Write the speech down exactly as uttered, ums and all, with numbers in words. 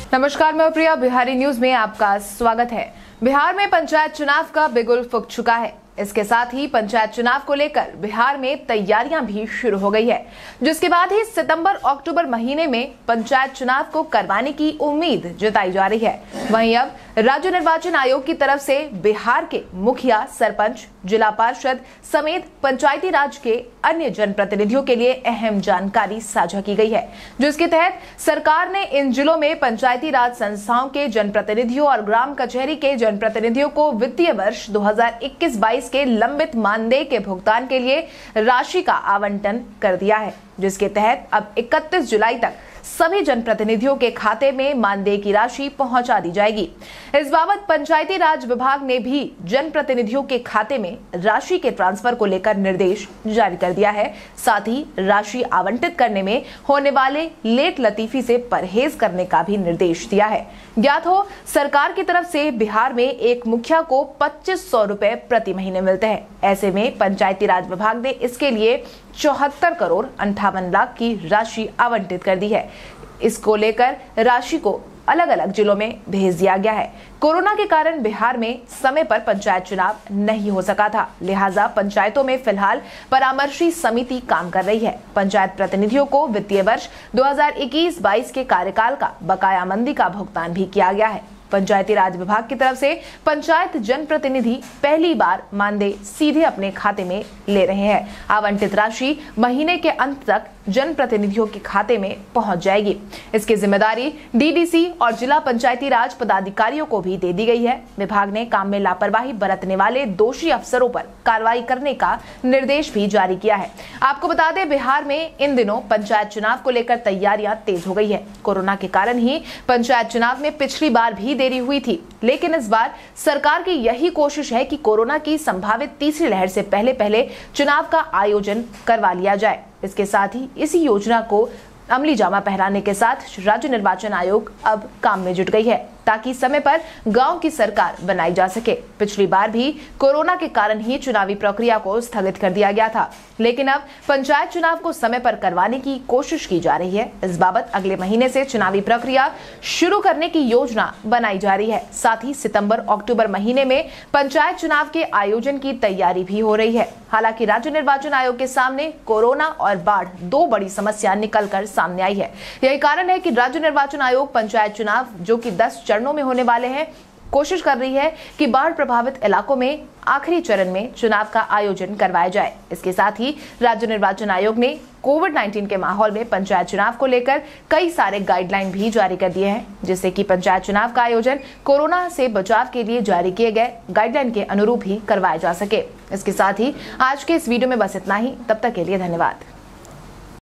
नमस्कार, मैं प्रिया। बिहारी न्यूज में आपका स्वागत है। बिहार में पंचायत चुनाव का बिगुल फूंक चुका है। इसके साथ ही पंचायत चुनाव को लेकर बिहार में तैयारियां भी शुरू हो गई है, जिसके बाद ही सितंबर अक्टूबर महीने में पंचायत चुनाव को करवाने की उम्मीद जताई जा रही है। वहीं अब राज्य निर्वाचन आयोग की तरफ से बिहार के मुखिया, सरपंच, जिला पार्षद समेत पंचायती राज के अन्य जनप्रतिनिधियों के लिए अहम जानकारी साझा की गई है, जिसके तहत सरकार ने इन जिलों में पंचायती राज संस्थाओं के जनप्रतिनिधियों और ग्राम कचहरी के जनप्रतिनिधियों को वित्तीय वर्ष दो हजार इक्कीस बाईस के लंबित मानदेय के भुगतान के लिए राशि का आवंटन कर दिया है, जिसके तहत अब इकतीस जुलाई तक सभी जनप्रतिनिधियों के खाते में मानदेय की राशि पहुंचा दी जाएगी। इस बाबत पंचायती राज विभाग ने भी जनप्रतिनिधियों के खाते में राशि के ट्रांसफर को लेकर निर्देश जारी कर दिया है। साथ ही राशि आवंटित करने में होने वाले लेट लतीफी से परहेज करने का भी निर्देश दिया है। ज्ञात हो, सरकार की तरफ से बिहार में एक मुखिया को पच्चीस सौ रुपए प्रति महीने मिलते हैं। ऐसे में पंचायती राज विभाग ने इसके लिए चौहत्तर करोड़ अंठावन लाख की राशि आवंटित कर दी है। इसको लेकर राशि को अलग अलग जिलों में भेज दिया गया है। कोरोना के कारण बिहार में समय पर पंचायत चुनाव नहीं हो सका था, लिहाजा पंचायतों में फिलहाल परामर्शी समिति काम कर रही है। पंचायत प्रतिनिधियों को वित्तीय वर्ष दो हजार इक्कीस बाईस के कार्यकाल का बकायामंदी का भुगतान भी किया गया है। पंचायती राज विभाग की तरफ से पंचायत जनप्रतिनिधि पहली बार मानदेय सीधे अपने खाते में ले रहे हैं। आवंटित राशि महीने के अंत तक जनप्रतिनिधियों के खाते में पहुंच जाएगी। इसकी जिम्मेदारी डीडीसी और जिला पंचायती राज पदाधिकारियों को भी दे दी गई है। विभाग ने काम में लापरवाही बरतने वाले दोषी अफसरों पर कार्रवाई करने का निर्देश भी जारी किया है। आपको बता दें, बिहार में इन दिनों पंचायत चुनाव को लेकर तैयारियां तेज हो गई है। कोरोना के कारण ही पंचायत चुनाव में पिछली बार भी देरी हुई थी, लेकिन इस बार सरकार की यही कोशिश है कि कोरोना की संभावित तीसरी लहर से पहले पहले चुनाव का आयोजन करवा लिया जाए। इसके साथ ही इसी योजना को अमली जामा पहनाने के साथ राज्य निर्वाचन आयोग अब काम में जुट गई है, ताकि समय पर गांव की सरकार बनाई जा सके। पिछली बार भी कोरोना के कारण ही चुनावी प्रक्रिया को स्थगित कर दिया गया था, लेकिन अब पंचायत चुनाव को समय पर करवाने की कोशिश की जा रही है। इस बाबत अगले महीने से चुनावी प्रक्रिया शुरू करने की योजना बनाई जा रही है। साथ ही सितंबर अक्टूबर महीने में पंचायत चुनाव के आयोजन की तैयारी भी हो रही है। हालांकि राज्य निर्वाचन आयोग के सामने कोरोना और बाढ़ दो बड़ी समस्या निकल कर सामने आई है। यही कारण है कि राज्य निर्वाचन आयोग पंचायत चुनाव, जो कि दस चरणों में होने वाले हैं, कोशिश कर रही है कि बाढ़ प्रभावित इलाकों में आखिरी चरण में चुनाव का आयोजन करवाया जाए। इसके साथ ही राज्य निर्वाचन आयोग ने कोविड उन्नीस के माहौल में पंचायत चुनाव को लेकर कई सारे गाइडलाइन भी जारी कर दिए हैं, जिससे कि पंचायत चुनाव का आयोजन कोरोना से बचाव के लिए जारी किए गए गाइडलाइन के अनुरूप ही करवाया जा सके। इसके साथ ही आज के इस वीडियो में बस इतना ही। तब तक के लिए धन्यवाद।